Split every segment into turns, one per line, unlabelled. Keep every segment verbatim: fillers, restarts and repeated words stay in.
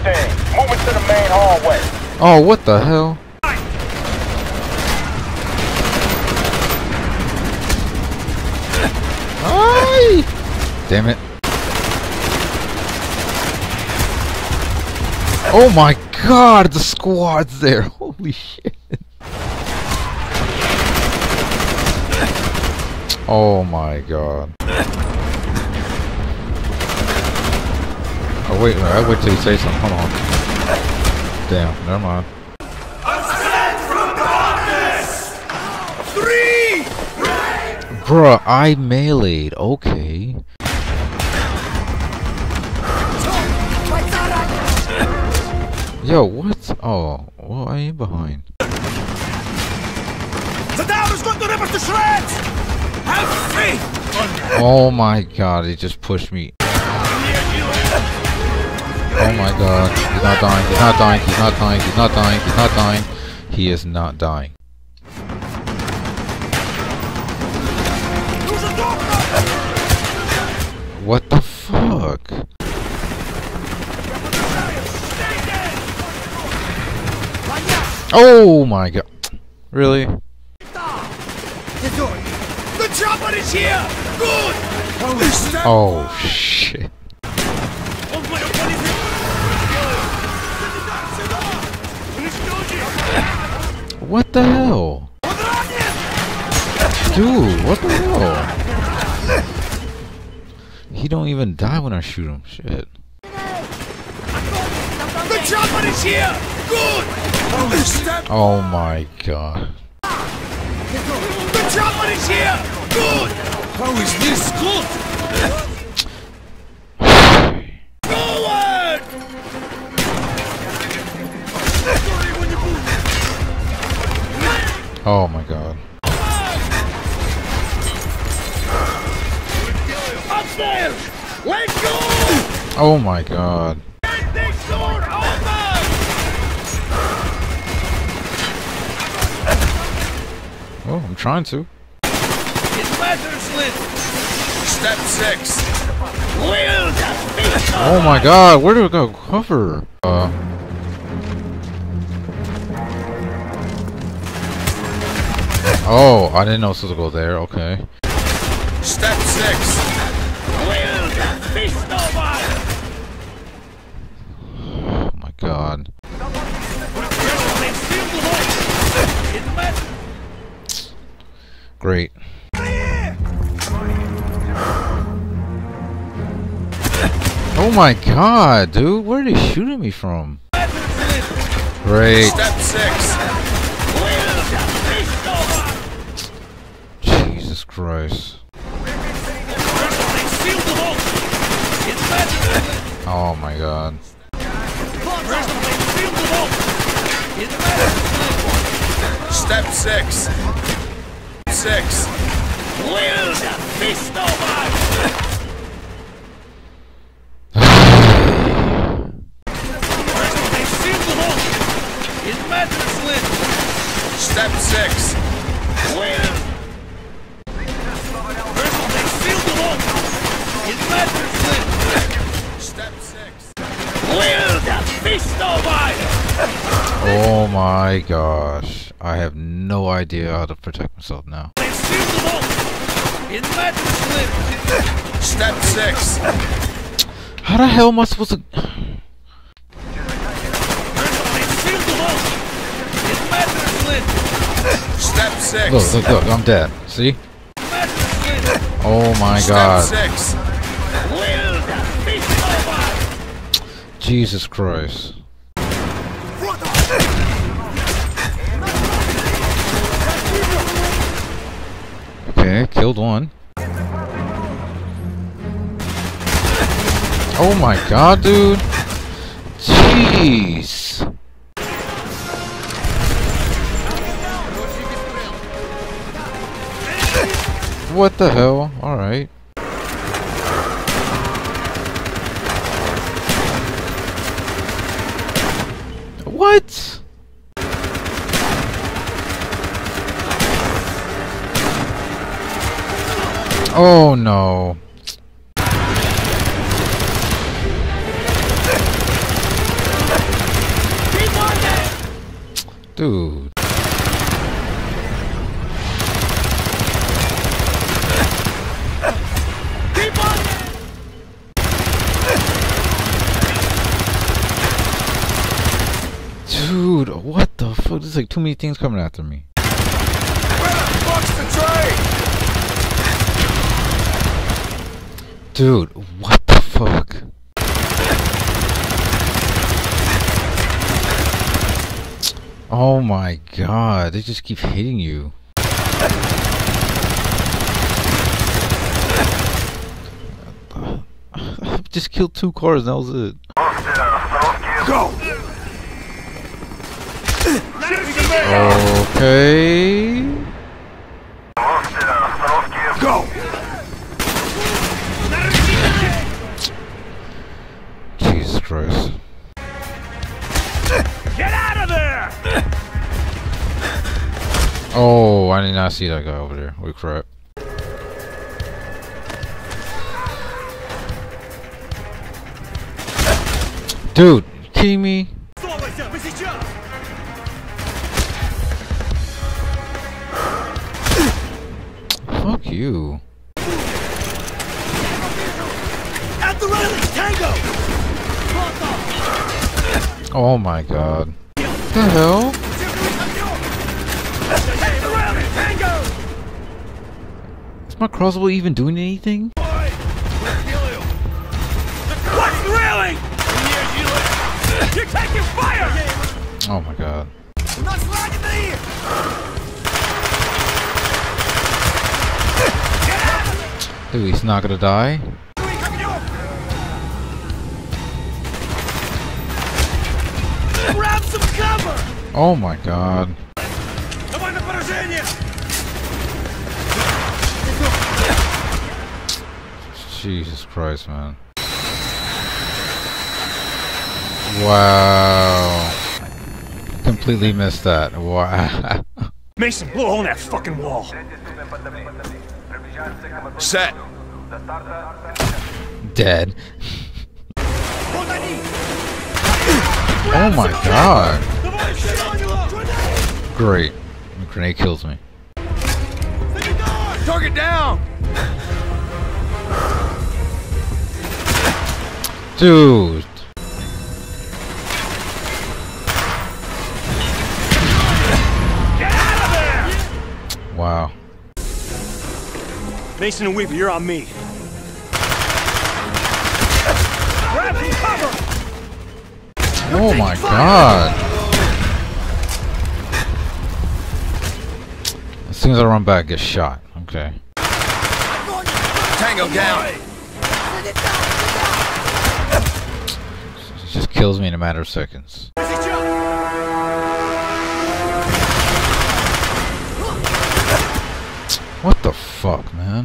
team. Moving to the main hallway.
Oh, what the hell? Ay! Damn it. Oh my god, the squad's there. Holy shit. Oh my god. Oh wait, I wait till you say something. Hold on. Damn, never mind.
Three!
Bruh, I meleeed. Okay. Yo, what? Oh, well, I am behind.
The tower's going to rip us to shreds! Have faith!
Oh my god, he just pushed me. Oh my god, he's not dying, he's not dying, he's not dying, he's not dying, he's not dying. He is not dying. What the fuck? Oh my god. Really?
The chopper is here! Good!
Oh shit. What the hell? Dude, what the hell? He don't even die when I shoot him. Shit.
The chopper is here! Good!
Oh my god.
The chopper is here! Good! How is this good? Forward!
Oh my god.
Upstairs! Let's go!
Oh my god.
Get this door open!
Oh, I'm trying to.
It matters, Lynn. Step six. Wield the beast.
Oh my god, where do I go? Cover. Uh. Oh, I didn't know it was supposed to go there. Okay.
Step six. Wield the beast over.
Oh my god. Great. Oh my god, dude, where are they shooting me from? Great.
Step six.
Jesus Christ. Oh my god.
Step six. Six. Wield the fist over. Step six. Wield. Step six. Wield the fist over.
Oh my gosh. I have no idea how to protect myself now.
Step six.
How the hell am I supposed to...
Step six.
Look, look, look, I'm dead. See? Oh my god.
Step six.
Jesus Christ. Okay, killed one. Oh my god, dude. Jeez. What the hell? Alright. What? Oh no. Dude. Dude, what the fuck? There's like too many things coming after me.
Where the fuck's the train?
Dude, what the fuck? Oh my god, they just keep hitting you. I just killed two cars and that was it.
Go!
Okay.
Go!
Jesus Christ.
Get out of there!
Oh, I did not see that guy over there. Holy crap. Dude, you kidding me? Fuck you.
At the railing, Tango!
Oh my god. What the hell?
At the railing, Tango!
Is my crossbow even doing anything?
Watch the railing! You're taking fire!
Oh my god.
Not sliding in!
Dude, he's not gonna die?
Grab some cover!
Oh my god.
Давай на поражение!
Jesus Christ, man. Wow. Completely missed that. Wow.
Mason, blow a hole in that fucking wall. Set.
Dead. Oh my god. Great. The grenade kills me.
Target down!
Dude.
Get out of there!
Wow.
Mason and Weaver, you're on me. Grab some cover!
Oh my god. As soon as I run back, I get shot. Okay.
Tango down!
It just kills me in a matter of seconds. What the fuck, man?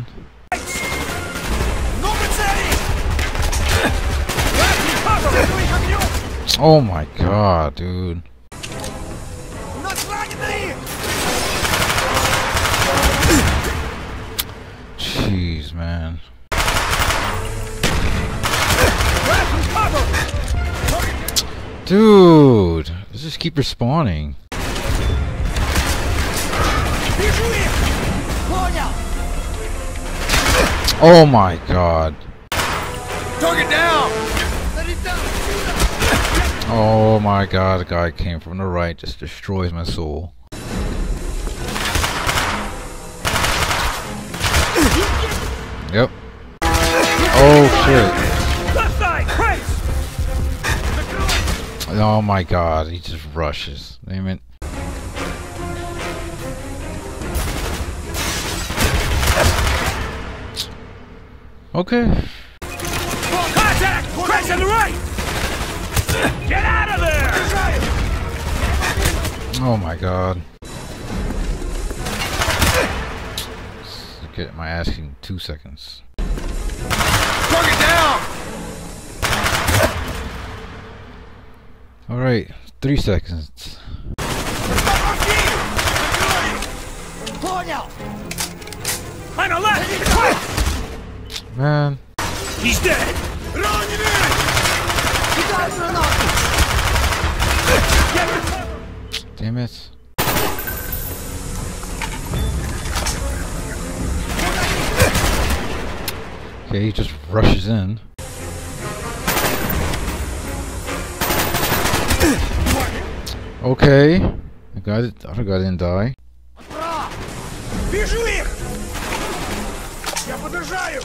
Oh my god, dude. Jeez, man. Dude, let's just keep respawning. Oh my god.
Target down!
Oh my god, the guy came from the right, just destroys my soul. Yep. Oh shit.
Left side, Christ!
Oh my god, he just rushes. Damn it. Okay.
Contact! Christ on the right! Get out of there!
Oh my god. Get my ass in two seconds.
Target down!
Alright, three seconds.
On the left! Quick!
Man.
He's dead!
Damn it. Okay, he just rushes in. Okay. The guy, the other guy didn't die.
Вижу их! Я подражаю!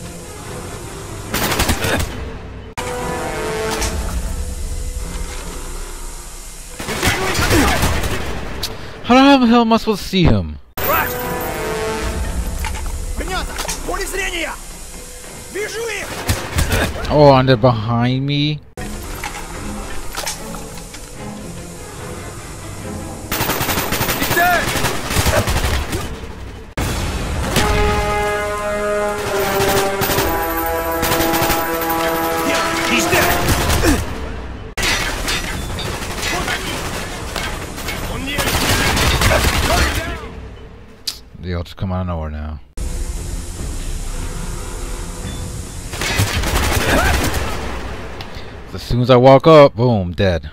How the hell am I supposed to see him?
Понятно! Поле зрения! Вижу их!
Oh, and they're behind me? They'll just come out of nowhere now. As soon as I walk up, boom, dead.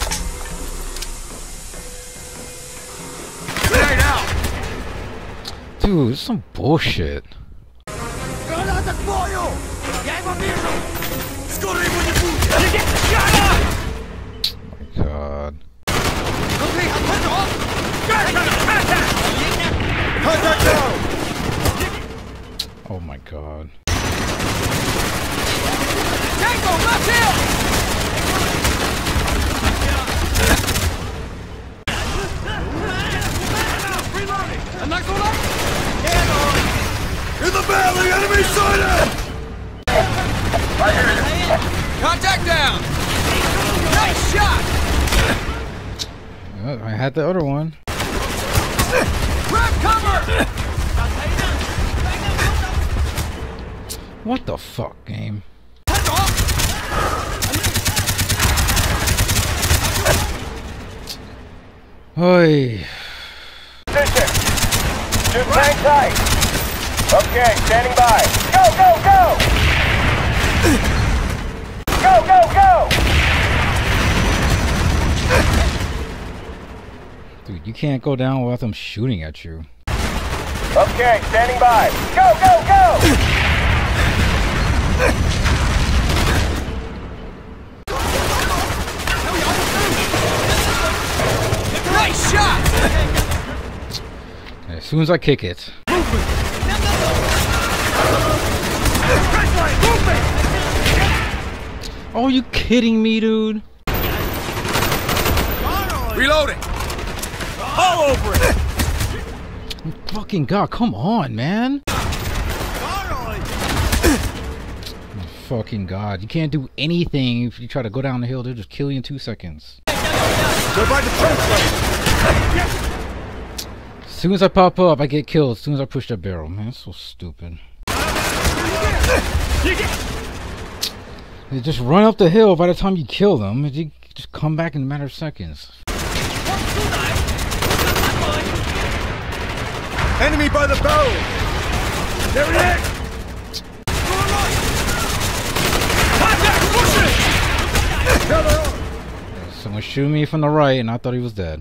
Dude, this is some bullshit.
Граната к бою! Я его вижу! Скоро его не будет!
Oh my god. Oh my god.
Tango, left hill! In the valley, enemy sighted! Contact down! Nice shot!
Oh, I had the other one.
Grab cover!
What the fuck, game? Oi.
Position. Just hang tight. Okay, standing by. Go, go, go! Go, go, go!
Dude, you can't go down without them shooting at you.
Okay, standing by. Go, go, go!
Nice shot!
As soon as I kick it. Oh, are you kidding me, dude?
Reloading! All over it!
Fucking god, come on, man! Fucking god, you can't do anything if you try to go down the hill. They'll just kill you in two seconds.
They're by the translate!
As soon as I pop up, I get killed. As soon as I push that barrel, man, it's so stupid. They just run up the hill. By the time you kill them, you just come back in a matter of seconds.
Enemy by the barrel! There it is!
Someone shooting me from the right, and I thought he was dead.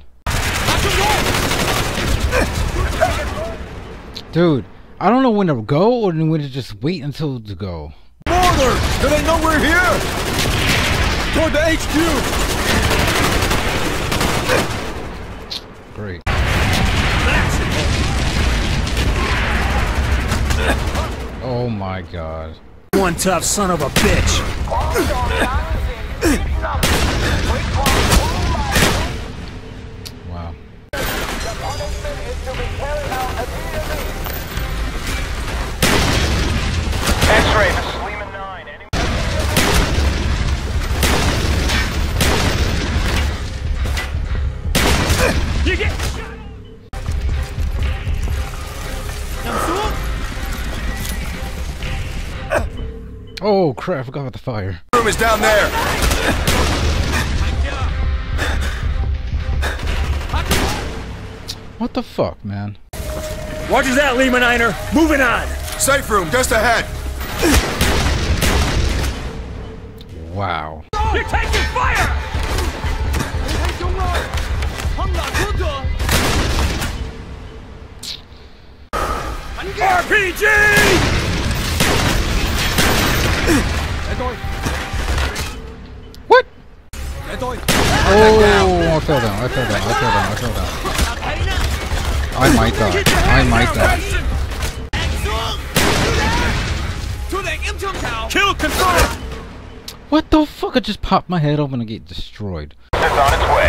Dude, I don't know when to go or when to just wait until to go.
Mortar! Do they know we're here? Toward the H Q!
Great. Oh my god.
One tough son of a bitch!
Wow.
X-ray, this is Lehman nine. Any
You get
Oh crap, I forgot about the fire.
room is down there!
What the fuck, man?
Roger that, Lehman Einer! Moving on! Safe room, just ahead!
Wow.
You're taking fire! P G!
What? Oh, I fell down, I fell down, I fell down, I fell down. I might die. I might die.
Kill confirmed!
What the fuck? I just popped my head open and get destroyed.
It's on its way.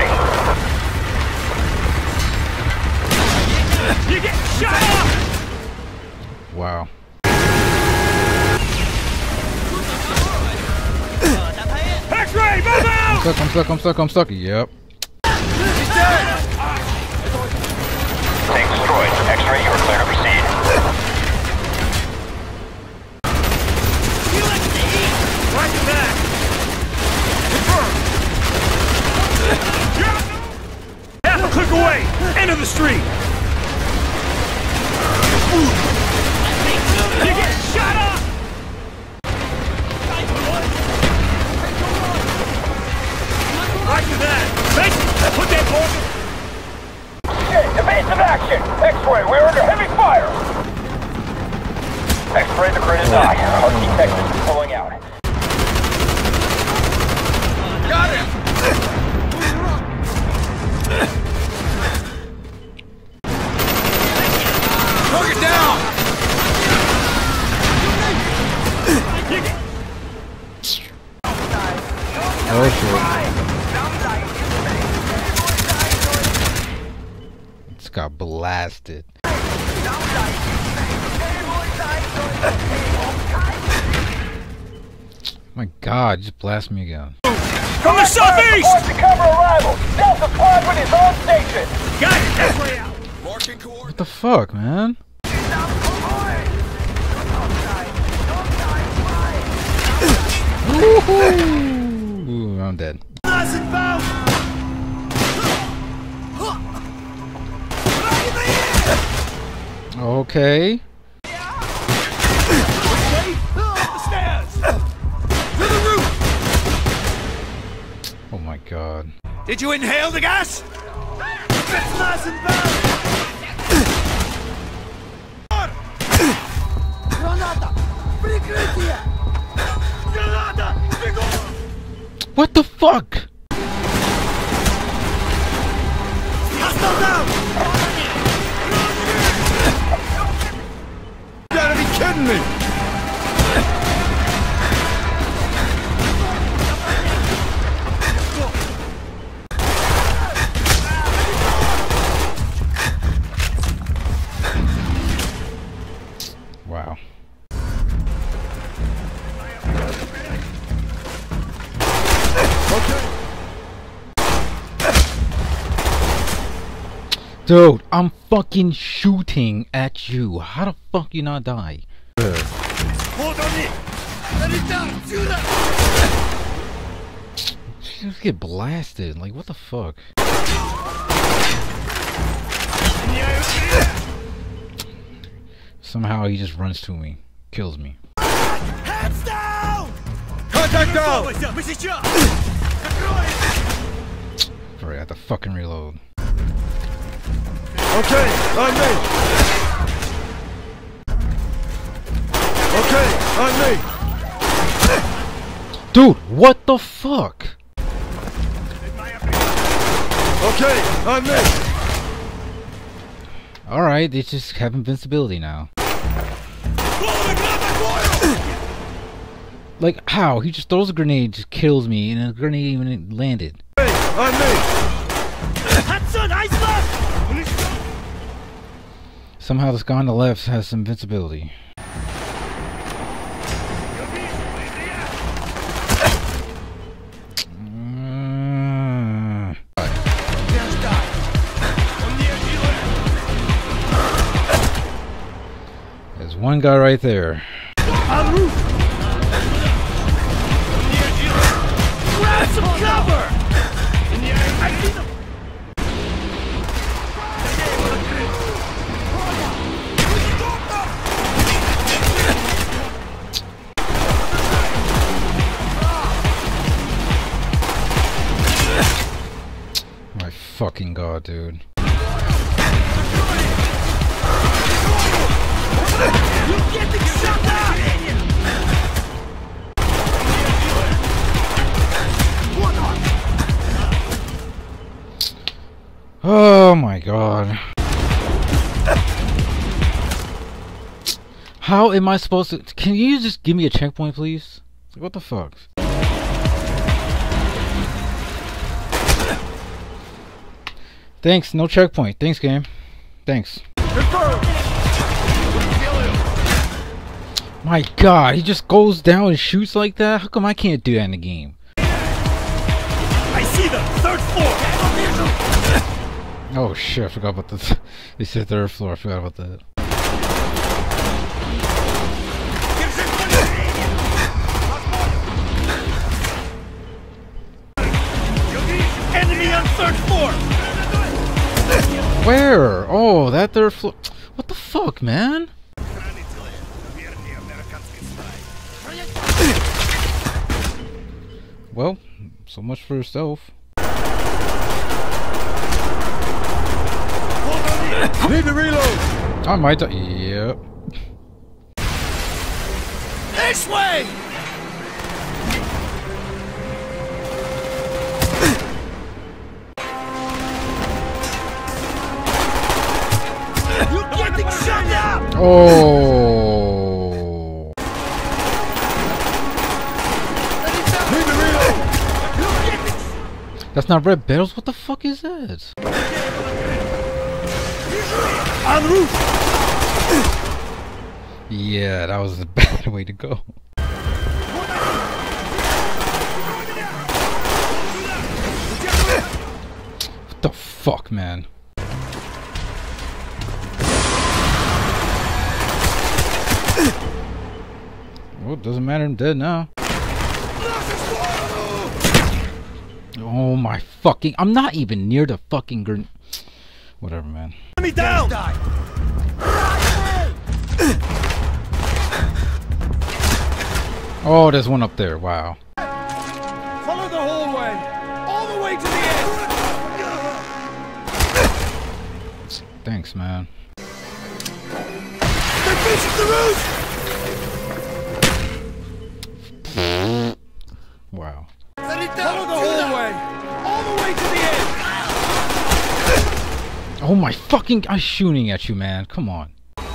You get shot up!
Wow.
X-ray, move out!
I'm stuck, I'm stuck, I'm stuck, I'm stuck. Yep.
Tank destroyed. X-ray, you are clear to proceed.
Right to back! Confirmed! Half a click away! End of the street! You get shot up! Right to that! Mason, put that ball...
Okay, evasive action! X-ray, we're under heavy fire! X-ray, the grid is high. Our key technicians is pulling out.
Got him! Target down!
Oh shit. It's got blasted. My god, just blast me again.
From the southeast!
Report to cover arrival! Delta Squadron is on station!
Got it! X-ray out! Marking coordinates.
What the fuck, man? Ooh, I'm dead. Okay. Oh my god.
Did you inhale the gas?
What the fuck?
You gotta be kidding me!
Wow. Dude, I'm fucking shooting at you. How the fuck you not die?
Hold on it! Let it down! Shoot it!
Just get blasted. Like, what the fuck? Somehow he just runs to me. Kills me.
Hands down! Contact down!
Sorry, I have to fucking reload.
Okay, on me! Okay, on me!
Dude, what the fuck?
Okay, on me!
Alright, they just have invincibility now. Like, how? He just throws a grenade, just kills me, and the grenade even landed.
Hey, on me!
Somehow this guy on the left has some invincibility. Mm. There's one guy right there.
Grab some cover! I see them!
My fucking god, dude.
You're getting shot at!
Oh my god. How am I supposed to... Can you just give me a checkpoint, please? Like, what the fuck? Thanks, no checkpoint. Thanks, game. Thanks. My god, he just goes down and shoots like that? How come I can't do that in the game?
I see them! Third floor!
Oh shit, I forgot about this. They said third floor, I forgot about that.
Enemy on third floor!
Where? Oh, that third floor. What the fuck, man? Well, so much for stealth.
Need to reload!
I might die. Yep.
This way! You're getting shot at!
Oh.
Need to reload!
That's not red bells? What the fuck is that?
En route!
Yeah, that was a bad way to go. What the fuck, man? Well, it doesn't matter, I'm dead now. Oh my fucking... I'm not even near the fucking grenade. Whatever, man.
Enemy down!
Oh, there's one up there. Wow.
Follow the hallway! All the way to the end!
Thanks, man.
They're facing the roof!
Wow.
Follow the hallway! All the way to the end!
Oh my fucking... I'm shooting at you, man. Come on.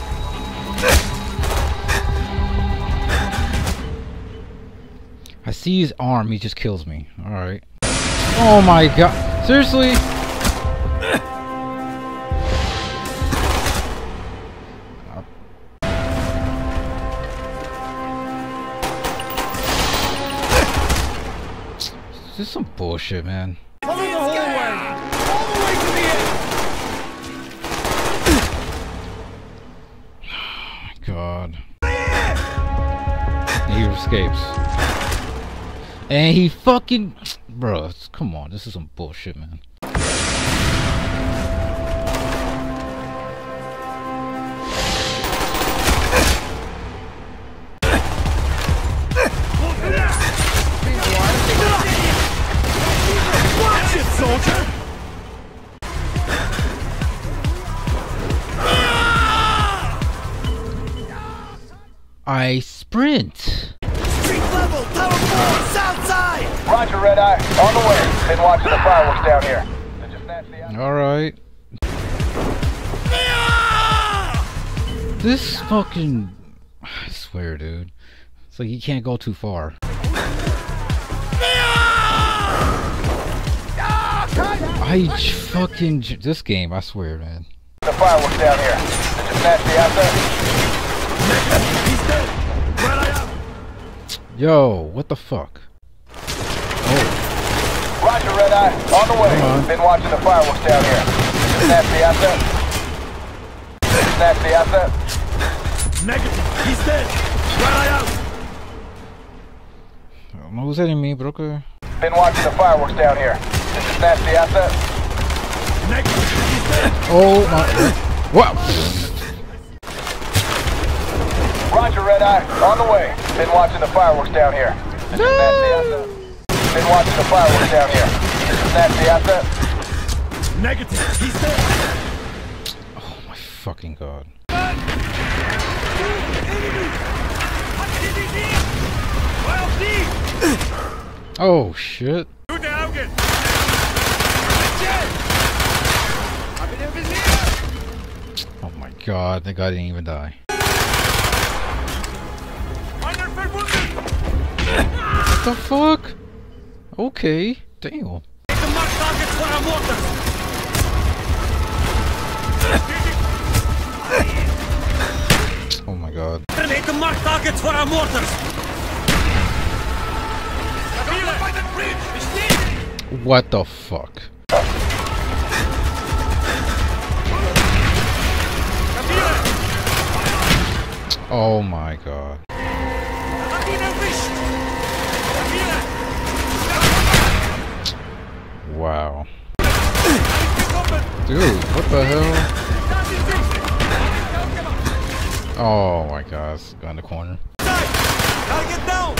I see his arm. He just kills me. Alright. Oh my god. Seriously? This is some bullshit, man.
Follow the hallway! All the way to the end!
God. And he escapes. And he fucking... Bro, come on. This is some bullshit, man.
Watch it, soldier!
I sprint.
Street level, tower four, south side!
Roger, Red Eye. On the way. Been watching the fireworks down here. They just snatched the out-
All right. This fucking... I swear, dude. It's like you can't go too far. I j- fucking... j- This game, I swear, man.
The fireworks down here. They just snatched the outside.
He's dead! Red eye out!
Yo, what the fuck? Oh,
Roger, Red Eye. On the way.
Come on.
Been watching the fireworks down here. Just snatched the outside. Just snatched the outside.
Negative! He's dead! Red eye out!
I don't know who's hitting me, but okay.
Been watching the fireworks down here. Just snatched the outside.
Negative! He's dead!
Oh my... What?
Roger, Red Eye. On the way. Been watching the fireworks down here. Just snatched the outside. Been watching the fireworks down here. Just snatched the outside.
Negative! He's dead!
Oh my fucking god. Oh shit. Oh my god, the guy didn't even die. What the fuck? Okay, damn. Oh my god.
Make the mark targets for our mortars.
What the fuck? Oh my god. Wow. Dude, what the hell? Oh my god, it's got in the corner.
Target down.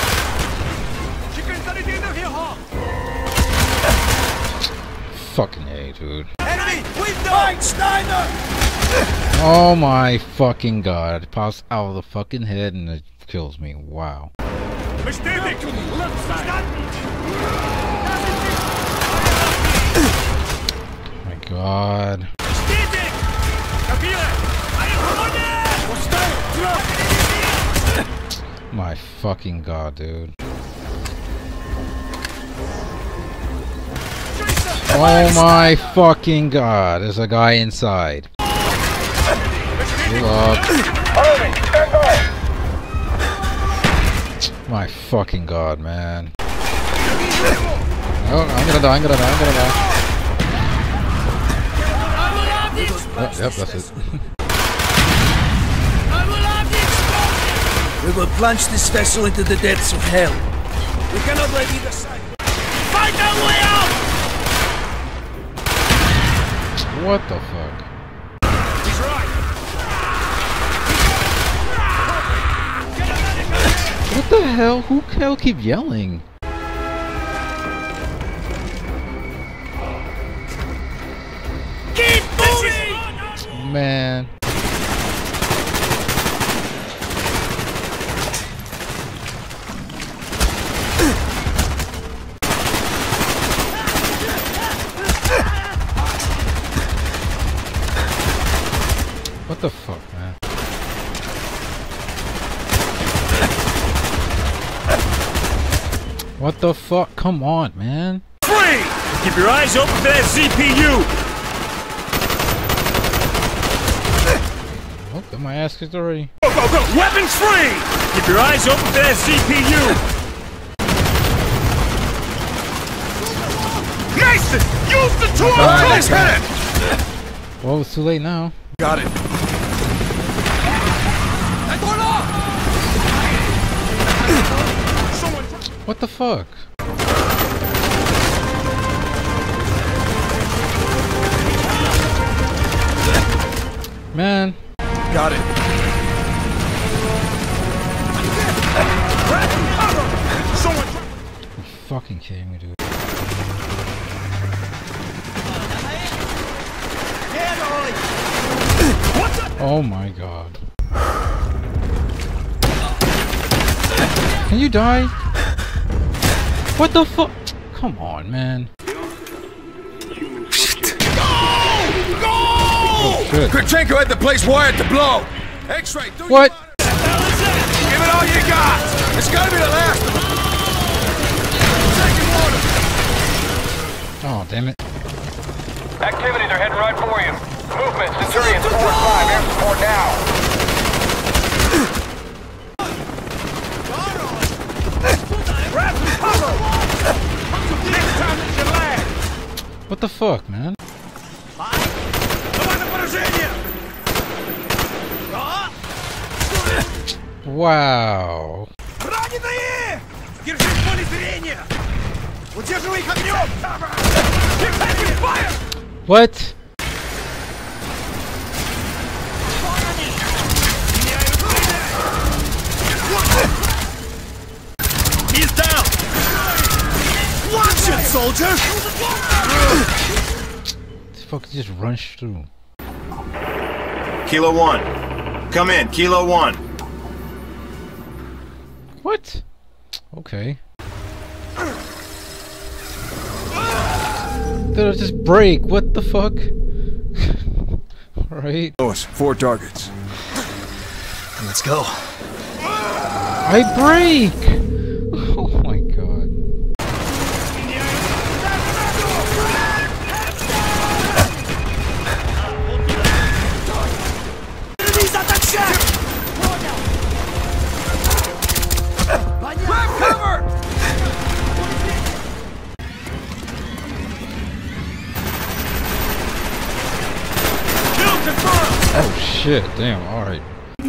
Fucking A, dude.
Enemy, window. Steiner.
Oh my fucking god. It pops out of the fucking head and it kills me. Wow.
Bestätigt. Left side.
Oh my god.
Bestätigt. Kapile.
My fucking god, dude. Oh my fucking god. There's a guy inside. Pull up. My fucking god, man. Oh, I'm gonna die, I'm gonna die, I'm gonna die. Oh, yep, that's it.
We will plunge this vessel into the depths of hell. We cannot let either side. Fight our way out!
What the fuck?
He's right.
What the hell? Who the hell keep yelling?
Keep moving!
Man. What the fuck, man? What the fuck? Come on, man.
Free! Keep your eyes open for that C P U!
Oh, got my ass kicked already.
Go, go, go! Weapons free! Keep your eyes open for that C P U! Mason! Use the tool!
Oh,
His head!
Well, it's too late now.
Got it.
What the fuck? Man.
Got it.
You fucking kidding me, dude. Oh my god. Can you die? What the fuck? Come on, man. Oh, good.
Kurchenko had the place wired to blow. X-ray.
What?
Give it all you got. It's gotta be the last of them.
Oh, damn it.
Activities are heading right for you. Movement, Centurion four and five, air support now.
What the fuck, man? Wow. What?
He's down. Watch it, soldier.
This fuck just runs through.
Kilo one. Come in, Kilo one.
What? Okay. Did I just break? What the fuck? Right.
Lewis, four targets.
Let's go.
I break! Oh my god.
Grab cover! Kill confirmed!
Oh shit, damn, alright.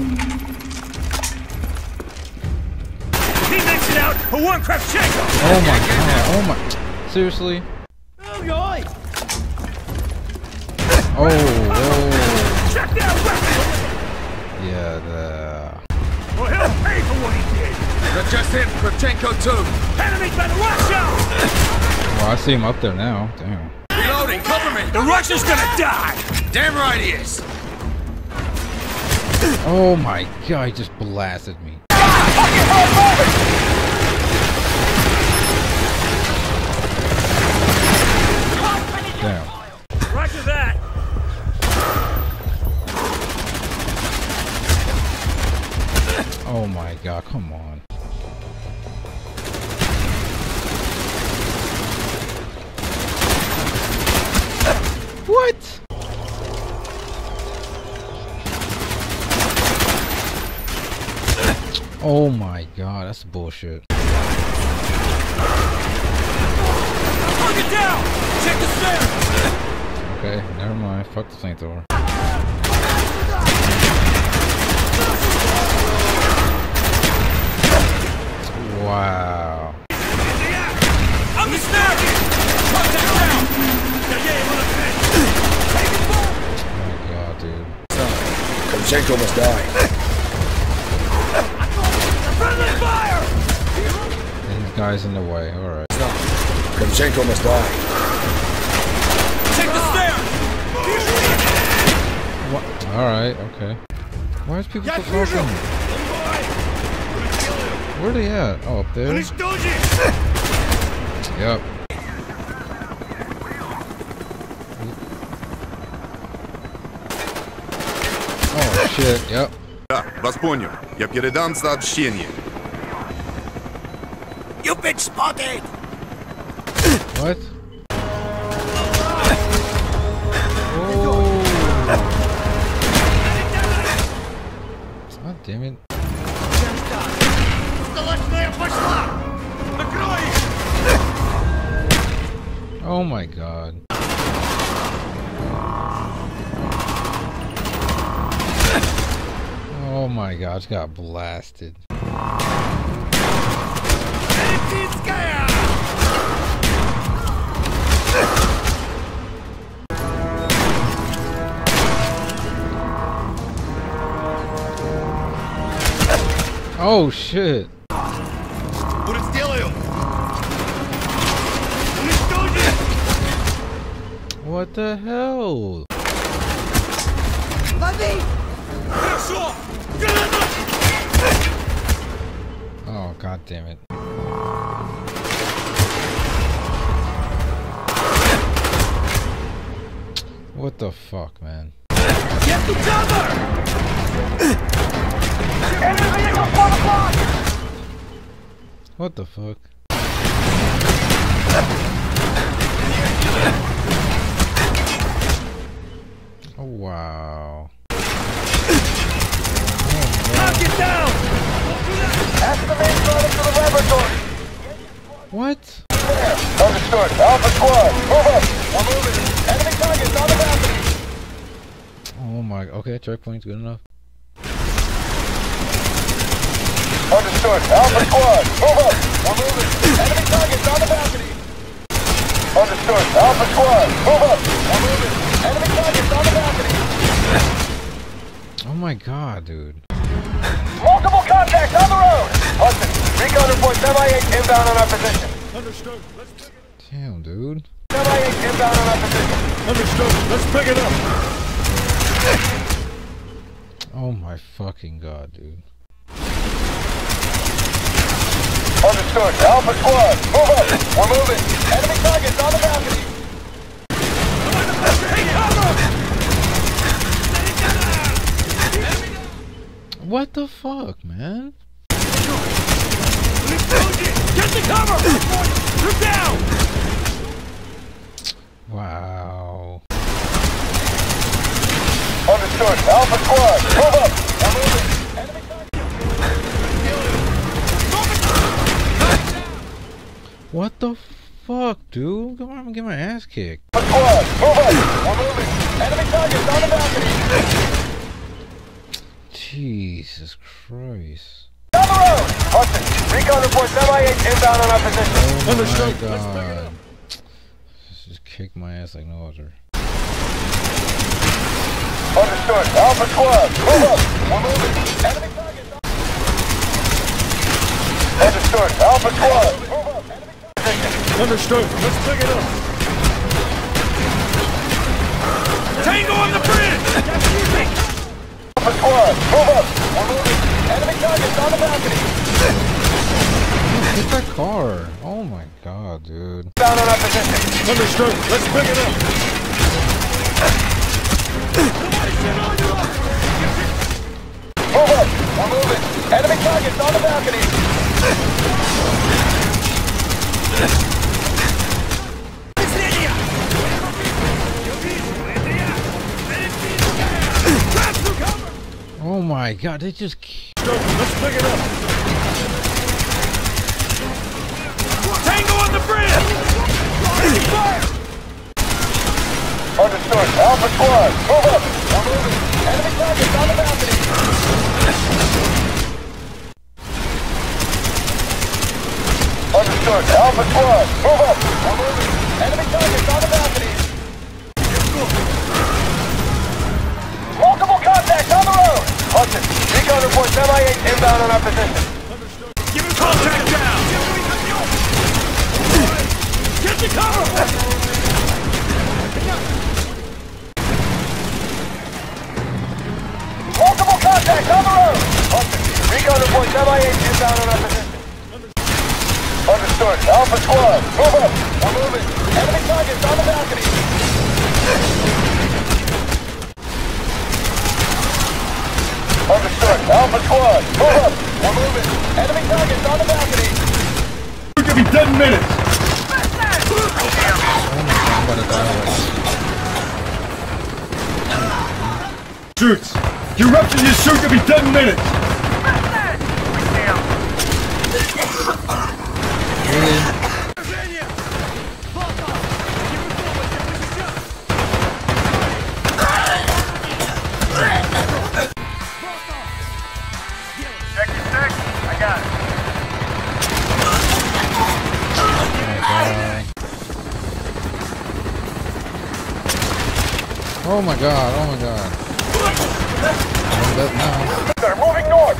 Teammates it out for one Kravchenko!
Oh my god, oh my. Seriously? Oh, oh.
Check that weapon!
Yeah, the.
Well, he'll pay for what he did! That just hit Kravchenko too! Enemy's better watch out!
Well, I see him up there now. Damn.
Reloading, cover me! The Russian's gonna die! Damn right he is!
Oh my god, he just blasted me. Damn.
Roger that!
Oh my god, come on. What? Oh my god, that's bullshit.
Target down! Check the stairs!
Okay, never mind. Fuck the flamethrower. Wow.
I'm the snare! Contact down!
Oh my god, dude.
Kravchenko must die.
Friendly fire!
These guys in the way, alright.
Kravchenko must die.
Check the stairs!
What? Alright, okay. Why is people so close? Where are they at? Oh, up there? Yep. Oh shit, yep.
Да, вас понял. Я передам сообщение.
You've been spotted!
What? Oh. God damn it. Oh my god. Oh my god, I just got blasted. Oh shit. What the hell? Oh god damn it. What the fuck, man?
Get to cover!
What the fuck? Oh wow.
Knock it down!
Ask the main driver to the laboratory.
What?
Understood. Alpha squad, move up. We're moving. Enemy targets on the balcony.
Oh my. Okay, checkpoint's good enough.
Understood. Alpha squad, move up. We're moving. Enemy targets on the balcony. Understood. Alpha squad, move up. We're moving. Enemy targets on the balcony.
Oh my god, dude.
Multiple contacts on the road. Hudson, recon reports M I eight inbound on our position.
Understood. Let's pick it
Damn, dude.
M I eight inbound on our position.
Understood. Let's pick it up.
Oh my fucking god, dude.
Understood. Alpha squad, move up. We're moving. Enemy targets on the balcony.
What the fuck, man?
Get the cover! You're down!
Wow.
Understood. Alpha squad, move up. We're moving. Enemy targets.
What the fuck, dude? Come on, I'm gonna get my ass kicked.
Alpha squad, move up. We're moving. Enemy targets on the balcony.
Jesus Christ.
Down the road! Hudson, recon report semi eight inbound on our position.
Oh
Understood.
my
Let's pick it
God.
up.
Just kick my ass like no other.
Understood. Alpha squad, move up. We're moving. Enemy targets on... Understood. Alpha squad, move up. Enemy targets.
Understood. Let's pick it up. Tango on the bridge!
Alpha squad, move up. We're moving. Enemy targets on the balcony.
Get that car. Oh my God, dude.
Down on our position.
Understood. Let's pick it up.
Move up. We're moving. Enemy targets on the balcony.
Oh my God, they just.
Let's pick it up. Tango on the bridge! Taking fire!
Understood. Alpha squad, move up. We're moving. Enemy targets on the balcony. Understood. Alpha squad, move up. We're moving. Enemy targets on the balcony. Multiple contacts on the road. Hudson, recon report semi eight inbound on our position.
Give him contact down! Get the cover!
Multiple contacts on the road. Hudson, recon report semi eight inbound on our position. Understood. Alpha squad, move up. We're moving. Enemy targets on the balcony. Understood. Alpha squad, move up. We're moving. Enemy targets on the balcony.
We're gonna be dead in minutes.
I'm about to die already.
Shoots. You ruptured your suit, gonna be dead in minutes.
Really? Oh my God, oh my God. I'm dead now.
They're moving north.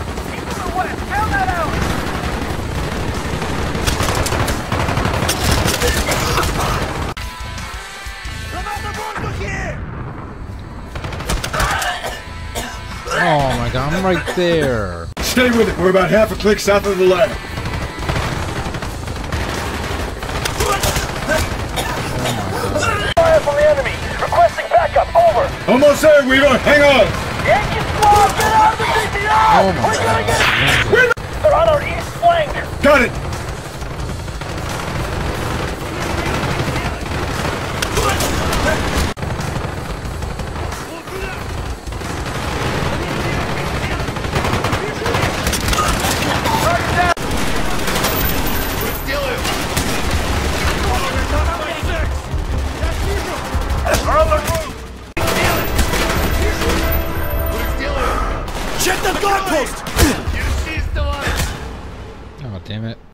Oh my God, I'm right there.
Stay with it. We're about half a click south of the lab.
Fire from the enemy. Requesting backup. Over.
Almost there, Weaver. Hang on.
Yankee squad, get out of the D C R.
Oh my
We're gonna
God.
get. They're on our east flank.
Got it.
Check the guard post!
Oh damn it.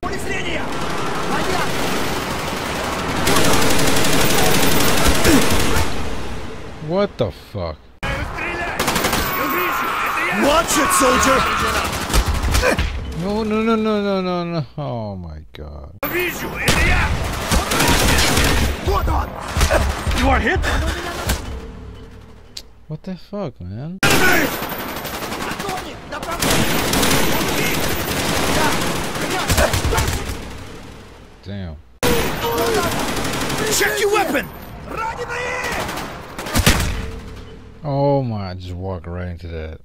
What the fuck?
Watch it, soldier!
No, no, no, no, no, no, no. Oh my God.
You are hit?
What the fuck, man?
Enemy!
damn.
Check your weapon!
Oh my, I just walked right into that.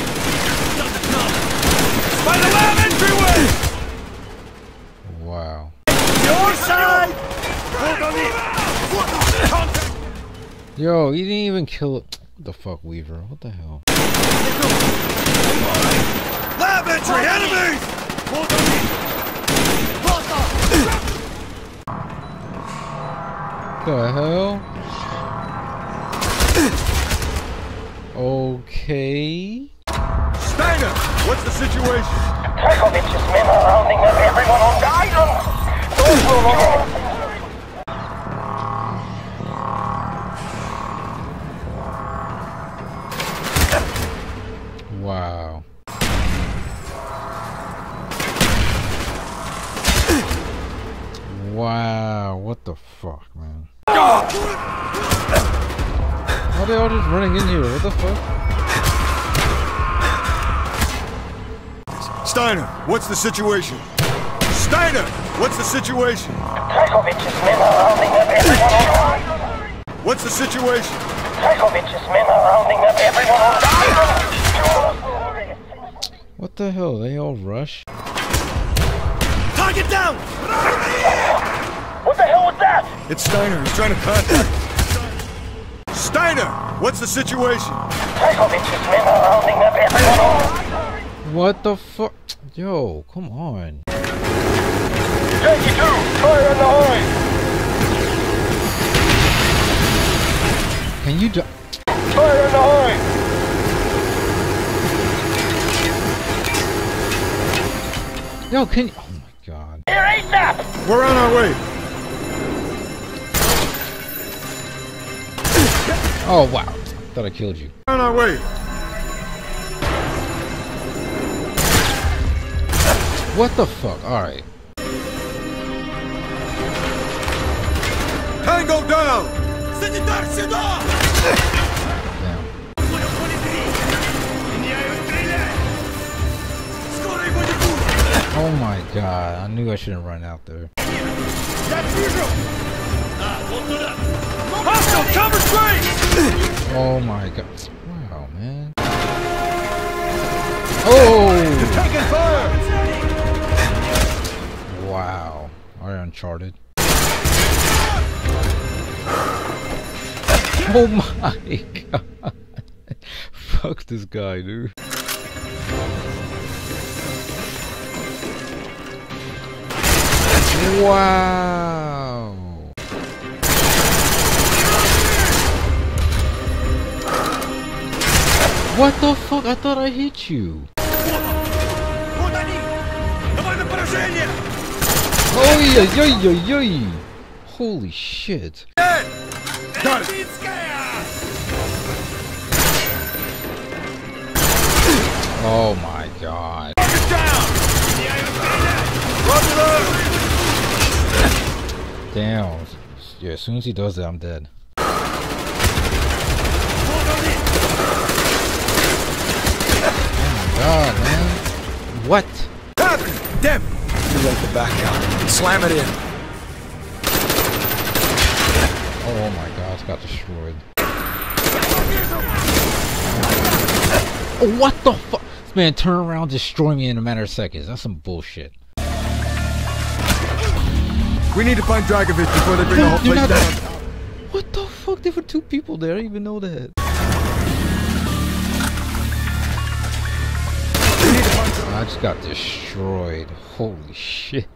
By the lab entryway!
Wow.
Your side! Hold on it!
Yo, he didn't even kill it. What the fuck, Weaver? What the hell?
Lab entry! Enemies! Hold on it!
The hell? Okay.
Steiner, what's the situation?
Dracovich's men are rounding up everyone on the island. Those no longer...
Wow. Wow, what the fuck, man? Why are they all just running in here? What the fuck?
Steiner, what's the situation? Steiner, what's the situation?
Dracovich's men are rounding up everyone on the island.
What's the situation?
Dracovich's men are rounding up everyone on the island.
What the hell? They all rush?
Target down!
What the hell was that?
It's Steiner, he's trying to contact. Steiner, what's the situation?
Dracovich's men are rounding up everyone on the island.
What the fuck? Yo, come on.
Yankee two, fire on the horn.
Can you do-
Fire on the horn.
Yo, can you- oh my god.
Here ASAP.
We're on our way.
Oh wow. Thought I killed you.
We're on our way.
What the fuck? Alright.
Tango down!
Санитар сюда!
Damn.
Скоро его не будет!
Oh my god. I knew I shouldn't run out there.
Я вижу! Hostile, cover three!
Oh my god. Wow, man. Oh!
Taking fire!
Wow. Alright, Uncharted. Oh my god. Fuck this guy, dude. Wow. What the fuck? I thought I hit you.
Вот они! Давай на поражение!
Oi, oi, oi, oi, oi. Holy shit.
Got it!
Oh my god.
Target down!
Damn. Yeah, as soon as he does that, I'm dead. God, man. What?
Dem! You let the back out. Slam it in.
Oh my god, it's got destroyed. Oh, what the fuck? This man turned around, destroy me in a matter of seconds. That's some bullshit.
We need to find Dragovich before they bring the whole
You're
place
not-
down.
What the fuck? There were two people there. I didn't even know that. I just got destroyed. Holy shit.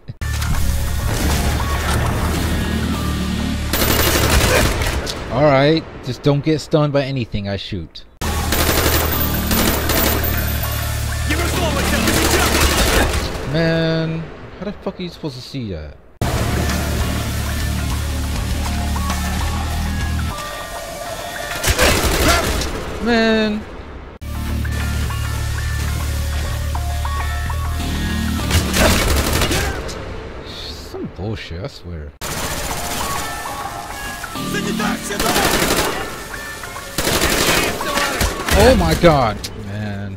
Alright, just don't get stunned by anything I shoot. Man, how the fuck are you supposed to see that? Man. Some bullshit, I swear. Oh my god, man.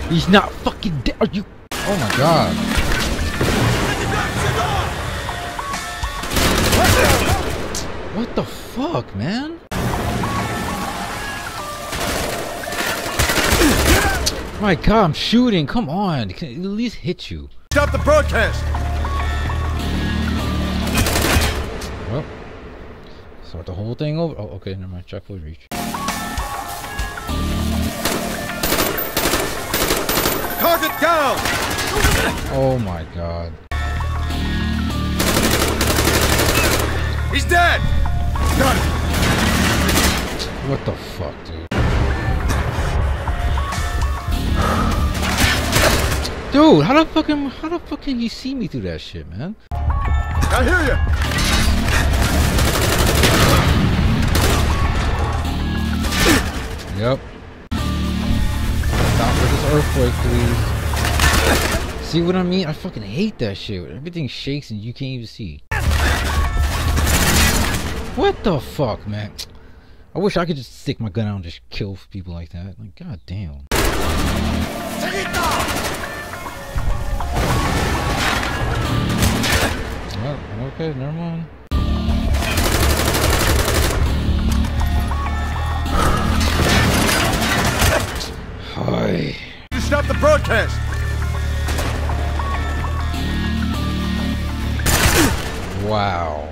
He's not fucking dead. Are you? Oh my god. What the fuck, man? My god, I'm shooting. Come on. Can I at least hit you?
Stop the broadcast!
Well, start the whole thing over. Oh, okay, never mind. Check full reach.
Target down!
Oh my god.
He's dead! Got it!
What the fuck, dude? Dude, how the fucking how the fuck can you see me through that shit, man?
I hear you!
Yep. Stop with this earthquake, please. See what I mean? I fucking hate that shit. Everything shakes and you can't even see. What the fuck, man? I wish I could just stick my gun out and just kill people like that. Like, god damn. Well, okay, never mind. Hi.
You stop the broadcast!
Wow.